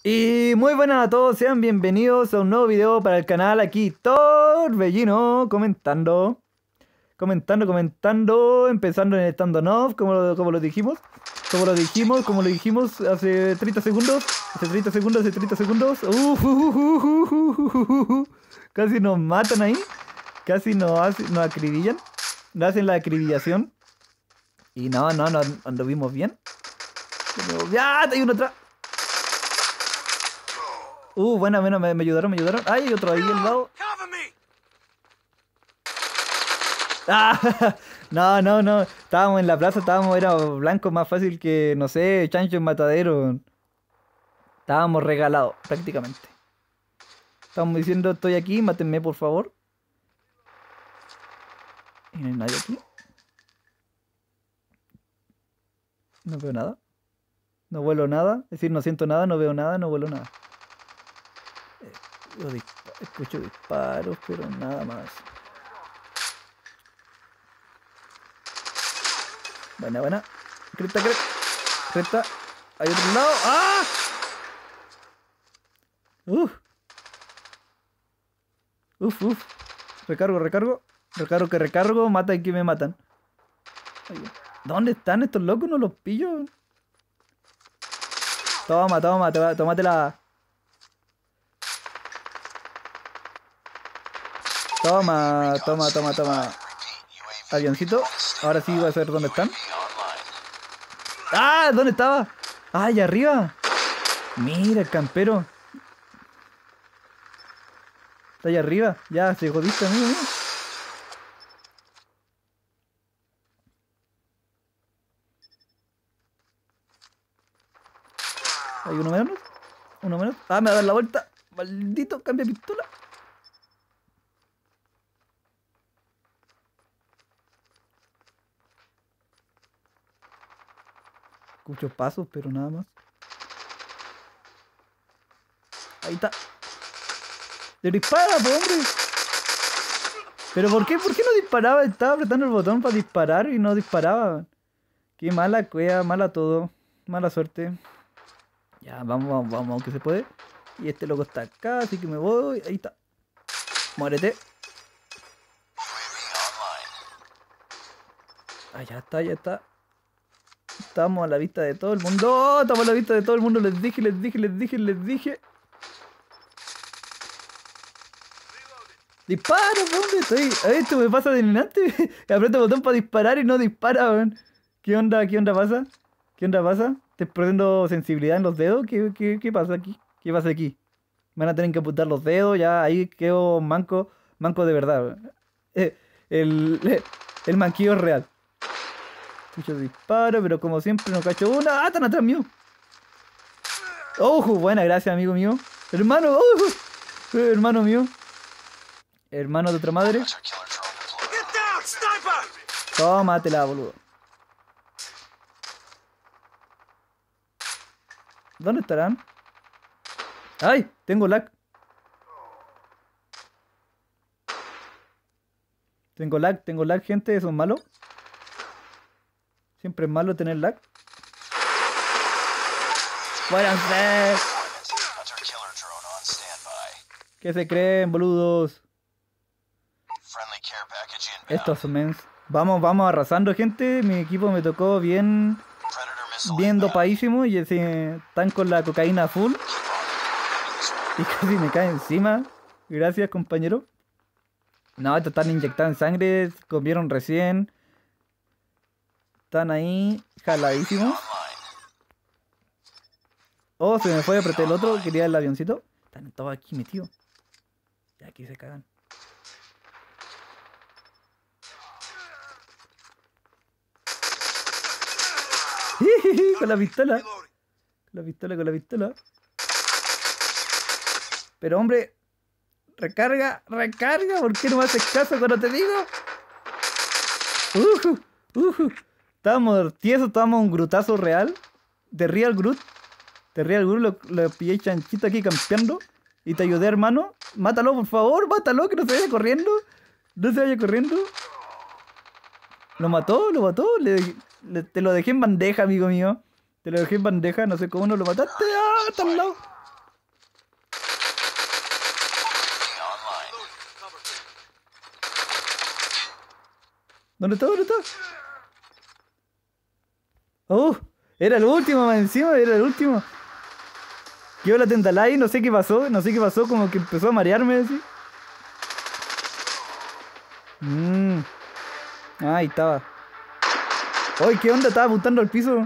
Y muy buenas a todos, sean bienvenidos a un nuevo video para el canal. Aquí Torbellino comentando, empezando en el standoff, como lo dijimos. Como lo dijimos hace 30 segundos. Hace 30 segundos. Casi nos matan ahí. Casi nos acribillan. Nos hacen la acribillación. Y no anduvimos bien. ¡Ya! Hay uno atrás. Buena, me ayudaron. Ay, hay otro ahí al lado. Ah, no. Estábamos en la plaza, era blanco más fácil que, no sé, chancho en matadero. Estábamos regalados, prácticamente. Estábamos diciendo, estoy aquí, mátenme por favor. Y no hay nadie aquí. No veo nada. No vuelo nada. Es decir, no siento nada, no veo nada, no vuelo nada. Escucho disparos, pero nada más. Buena. Cresta. Hay otro lado. ¡Ah! Uf. Recargo. Mata y que me matan. ¿Dónde están estos locos? No los pillo. Tómatela. Toma. Avioncito. Ahora sí voy a saber dónde están. ¡Ah! ¿Dónde estaba? ¡Ah, allá arriba! Mira el campero. Está allá arriba. Ya, se jodiste, amigo mío. Hay uno menos. Ah, me va a dar la vuelta. Maldito, cambia pistola. Escucho pasos, pero nada más. Ahí está. ¡Le dispara, po, hombre! ¿Pero por qué? ¿Por qué no disparaba? Estaba apretando el botón para disparar y no disparaba. Qué mala cueva, mala todo. Mala suerte. Ya, vamos, que se puede. Y este loco está acá, así que me voy. Ahí está. Muérete. Ah, ya está. Estamos a la vista de todo el mundo. ¡Oh! Estamos a la vista de todo el mundo. Les dije. Dispara, hombre. Esto me pasa delante. Aprieto el botón para disparar y no dispara, weón. ¿Qué onda pasa? ¿Estoy perdiendo sensibilidad en los dedos? ¿Qué pasa aquí? ¿Qué pasa aquí? Me van a tener que apuntar los dedos. Ya ahí quedo manco de verdad, weón. El manquillo es real. Escucho disparo, pero como siempre no cacho una. ¡Ah, están atrás mío! ¡Ojo! Buena, gracias, amigo mío. Hermano, hermano mío. Hermano de otra madre. Tómatela, boludo. ¿Dónde estarán? ¡Ay! Tengo lag. Tengo lag, gente. Eso es malo. Siempre es malo tener lag. ¡Fuéranse! ¿Qué se creen, boludos? Estos mens. Vamos arrasando, gente. Mi equipo me tocó bien dopadísimo. Y están con la cocaína full. Y casi me cae encima. Gracias, compañero. No, estos están inyectados en sangre. Comieron recién. Están ahí jaladísimos. Oh, se me fue, apreté el otro. Quería el avioncito. Están todos aquí metidos. Ya aquí se cagan. Con la pistola. Con la pistola. Pero hombre, recarga. ¿Por qué no me haces caso cuando te digo? Estábamos tiesos, estábamos un grutazo real. De Real Groot. Lo pillé chanchito aquí campeando. Y te ayudé, hermano. Mátalo, por favor, que no se vaya corriendo. Lo mató. Te lo dejé en bandeja, amigo mío. No sé cómo no lo mataste. ¡Ah! Está al lado. ¿Dónde está? ¿Dónde está? ¡Oh! Era el último, más encima, era el último. Quedó la Tentalay, no sé qué pasó, como que empezó a marearme así. Ahí estaba. ¡Ay, qué onda! Estaba apuntando al piso.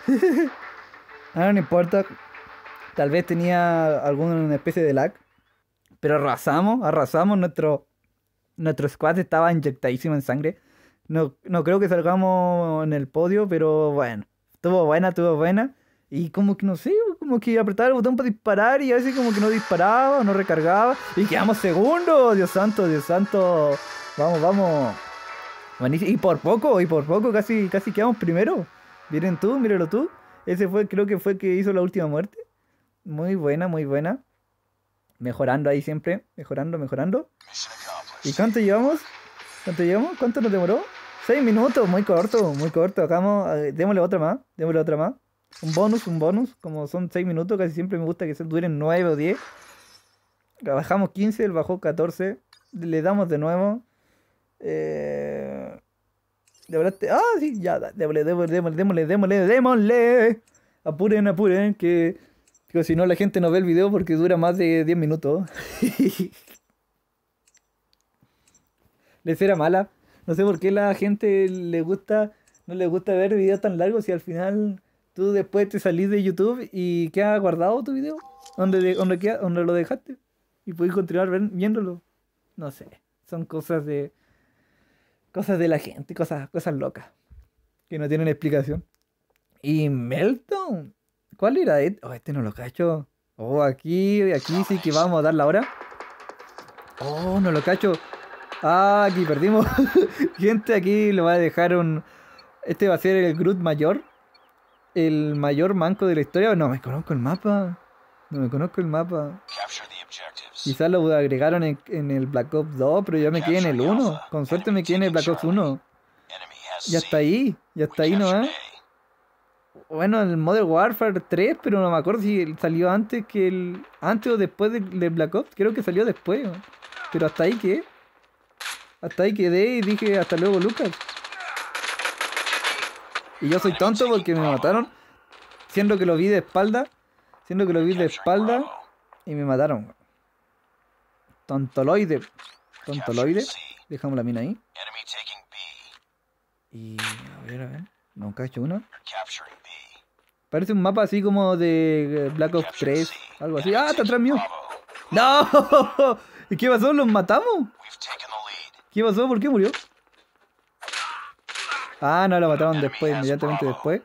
No importa. Tal vez tenía alguna especie de lag. Pero arrasamos. Nuestro squad estaba inyectadísimo en sangre. No creo que salgamos en el podio, pero bueno. Estuvo buena. Y como que no sé, como que apretaba el botón para disparar y a veces como que no disparaba, no recargaba. Y quedamos segundos, Dios santo. Vamos. Buenísimo. Y por poco casi quedamos primero. Míralo tú. Ese creo que fue el que hizo la última muerte. Muy buena. Mejorando ahí siempre. Mejorando. ¿Y cuánto llevamos? ¿Cuánto nos demoró? 6 minutos, muy corto. Hagamos, démosle otra más. Un bonus. Como son 6 minutos, casi siempre me gusta que duren 9 o 10. Bajamos 15, él bajó 14. Le damos de nuevo. Sí, ya, démosle. Apuren, que si no la gente no ve el video porque dura más de 10 minutos. Les era mala. No sé por qué la gente no le gusta ver videos tan largos y al final tú después te salís de YouTube y queda guardado tu video donde lo dejaste y puedes continuar viéndolo. No sé, son cosas de la gente, cosas locas que no tienen explicación. Y Meltdown, ¿cuál era este? Oh, este no lo cacho. Oh, aquí sí que vamos a dar la hora. Oh, no lo cacho. Ah, aquí perdimos. Gente, aquí le va a dejar este va a ser el Groot mayor. El mayor manco de la historia. No me conozco el mapa. Quizás lo agregaron en el Black Ops 2, pero yo me quedé en el 1. Con suerte me quedé en el Black Ops 1. Ya está ahí nomás. Bueno, el Modern Warfare 3, pero no me acuerdo si salió antes o después del Black Ops. Creo que salió después. Pero hasta ahí quedé. Y dije hasta luego, Lucas. Y yo soy tonto porque me mataron. Siendo que lo vi de espalda. Y me mataron. Tontoloide. Dejamos la mina ahí. Y a ver. No cacho uno. Parece un mapa así como de Black Ops 3. Algo así. ¡Ah, está atrás mío! ¡No! ¿Y qué pasó? ¿Los matamos? ¿Qué pasó? ¿Por qué murió? Ah, no, lo mataron después, inmediatamente después.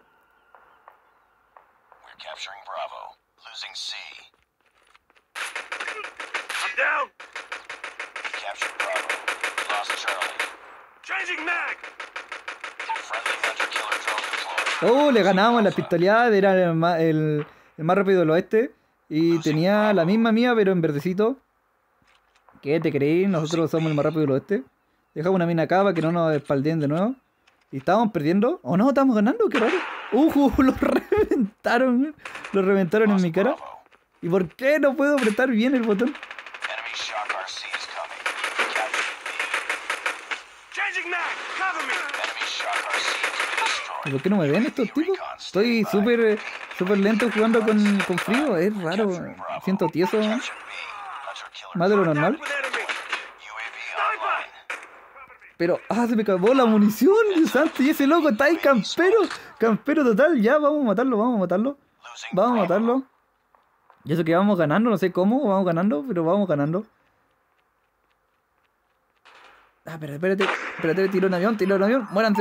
Oh, le ganamos en la pistoleada, era el más rápido del oeste. Y tenía la misma mía, pero en verdecito. ¿Qué te creí? Nosotros somos el más rápido del oeste. Dejamos una mina acá para que no nos espaldeen de nuevo. Y estábamos perdiendo. ¿O no? ¿Estamos ganando? ¡Qué raro! Los reventaron. Los reventaron en mi cara. ¿Y por qué no puedo apretar bien el botón? ¿Y por qué no me ven estos tipos? Estoy súper lento jugando con frío. Es raro. Siento tieso. Más de lo normal. Pero, se me acabó la munición, Dios santo, y ese loco está ahí campero total, ya, vamos a matarlo. Y eso que vamos ganando, no sé cómo, vamos ganando, pero vamos ganando. Espérate, tiro un avión, muéranse.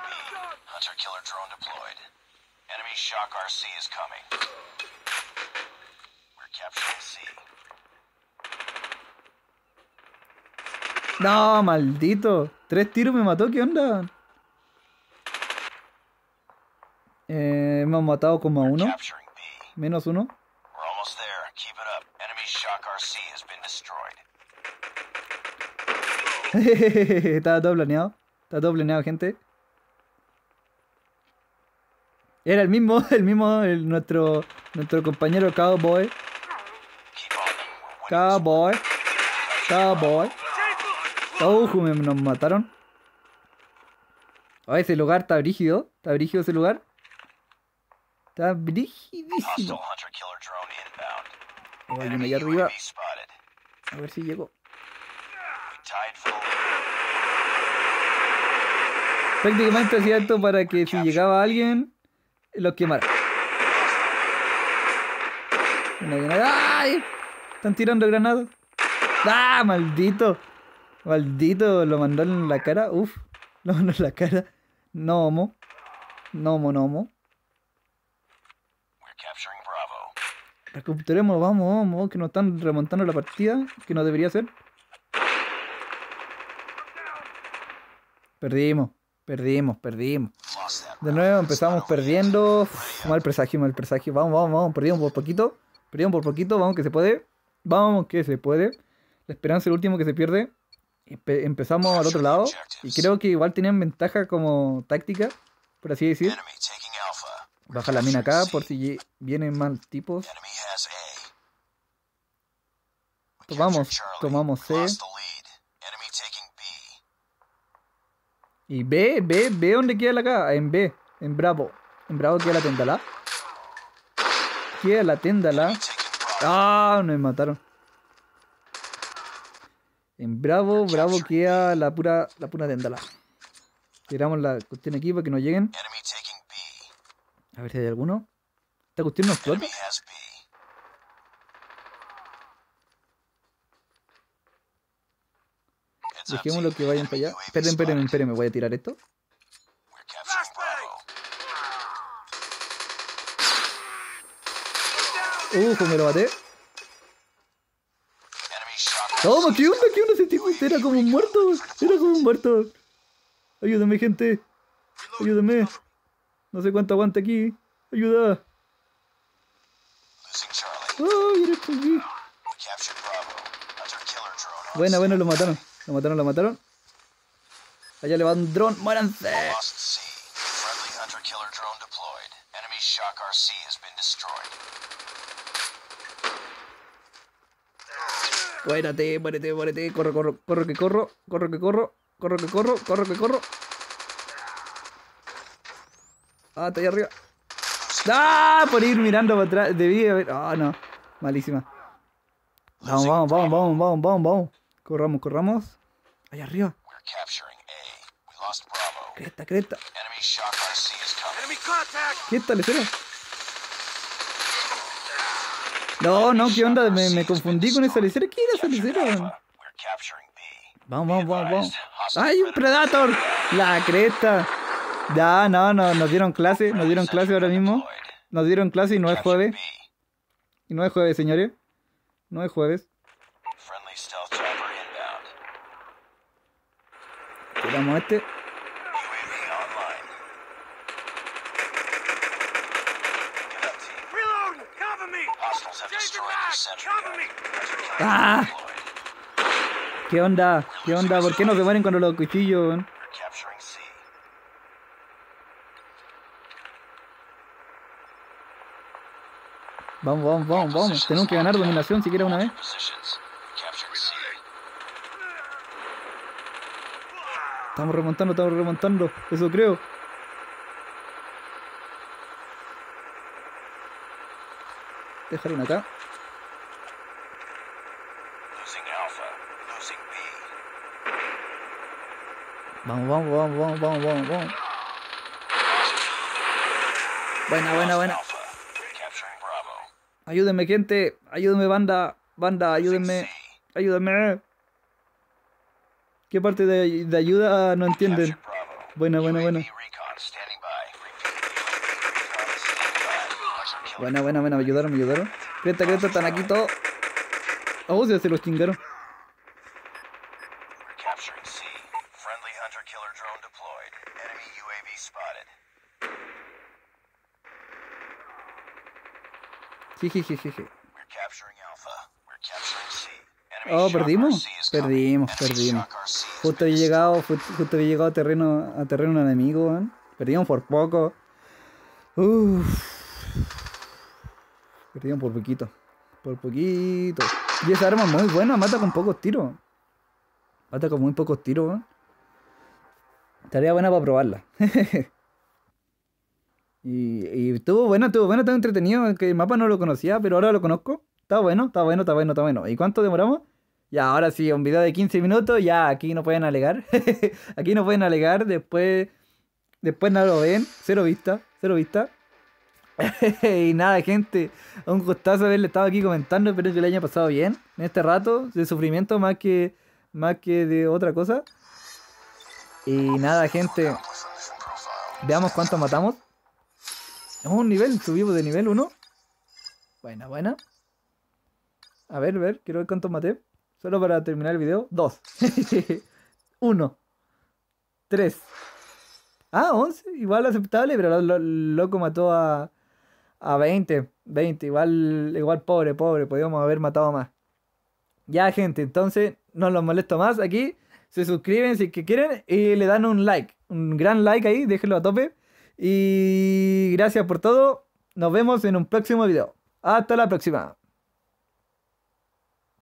No, maldito. 3 tiros me mató, ¿qué onda? Hemos matado como a 1. Menos 1. Estaba todo planeado, gente. Era el mismo, nuestro compañero Cowboy. Nos mataron. Oh, ese lugar está brígido. Está brígido ese lugar. Está brigidísimo. Oh, hay uno allá arriba. A ver si llego. Prácticamente hacía esto para que si llegaba alguien, los quemara. ¡Ay! Están tirando granadas. ¡Ah! ¡Maldito! Maldito, lo mandó en la cara. Uf, lo mandó en la cara. Nomo. Nomo. Recuperemos, vamos, que nos están remontando la partida, que no debería ser. Perdimos. De nuevo empezamos perdiendo. Uf, mal presagio. Vamos, perdimos por poquito, vamos que se puede. La esperanza es el último que se pierde. Empezamos al otro lado y creo que igual tenían ventaja como táctica, por así decir. Baja la mina acá por si vienen más tipos. Tomamos C. Y B ¿dónde queda la K? En B, en Bravo. En Bravo queda la Tendala. Ah, me mataron. En Bravo queda la pura Tendala. Tiramos la cuestión aquí para que no lleguen. A ver si hay alguno. ¿Esta cuestión no explota? Dejémoslo que vayan para allá. Espérenme, voy a tirar esto. Me lo maté. Toma, ¿qué onda? Ese tipo era como un muerto. Ayúdame, gente. Ayúdame. No sé cuánto aguanta aquí. Ayuda. Mira esto aquí. Buena, lo mataron. Lo mataron. Allá le va un dron. ¡Muéranse! Muérete. Corro que corro. Ah, está ahí arriba. ¡Ah! Por ir mirando para atrás. Debí haber. Ah, no. Malísima. Vamos. Corramos. Allá arriba. Cresta. ¿Qué está, lecero? No, ¿qué onda? Me confundí con esa lecera. ¿Qué era esa lecera? Vamos. ¡Ay, un Predator! La cresta. Ya, no, nos dieron clase ahora mismo. Nos dieron clase y no es jueves. Señores. No es jueves. Tiramos este. ¡Ah! ¿Qué onda? ¿Por qué no se mueren cuando los cuchillos? Vamos. Tenemos que ganar dominación siquiera una vez. Estamos remontando. Eso creo. Dejaron acá. Vamos. Buena. Ayúdenme, gente. Ayúdenme, banda. Ayúdenme. ¿Qué parte de ayuda no entienden? Buena. Buena, me ayudaron. Cresta, están aquí todos. Oh, se los chingaron. Jejeje. Oh, perdimos. Justo había llegado a terreno enemigo, man. Perdimos por poco. Perdimos por poquito. Y esa arma es muy buena, mata con pocos tiros. Man. Estaría buena para probarla. Y estuvo bueno, estuvo entretenido. Que el mapa no lo conocía, pero ahora lo conozco. Está bueno, está bueno, está bueno, está bueno. ¿Y cuánto demoramos? Ya, ahora sí, un video de 15 minutos. Ya, aquí no pueden alegar. Aquí no pueden alegar. Después no lo ven. Cero vista, cero vista. Y nada, gente. Un gustazo haberle estado aquí comentando. Espero que le haya pasado bien en este rato de sufrimiento más que de otra cosa. Y nada, gente. Veamos cuánto matamos. Es un nivel, subimos de nivel 1. Buena, buena. A ver, quiero ver cuántos maté. Solo para terminar el video. 2. 1. 3. Ah, 11. Igual aceptable, pero el loco mató a 20. 20. Igual pobre. Podríamos haber matado más. Ya, gente, entonces no los molesto más aquí. Se suscriben si es que quieren y le dan un like. Un gran like ahí, déjenlo a tope. Y gracias por todo. Nos vemos en un próximo video. Hasta la próxima.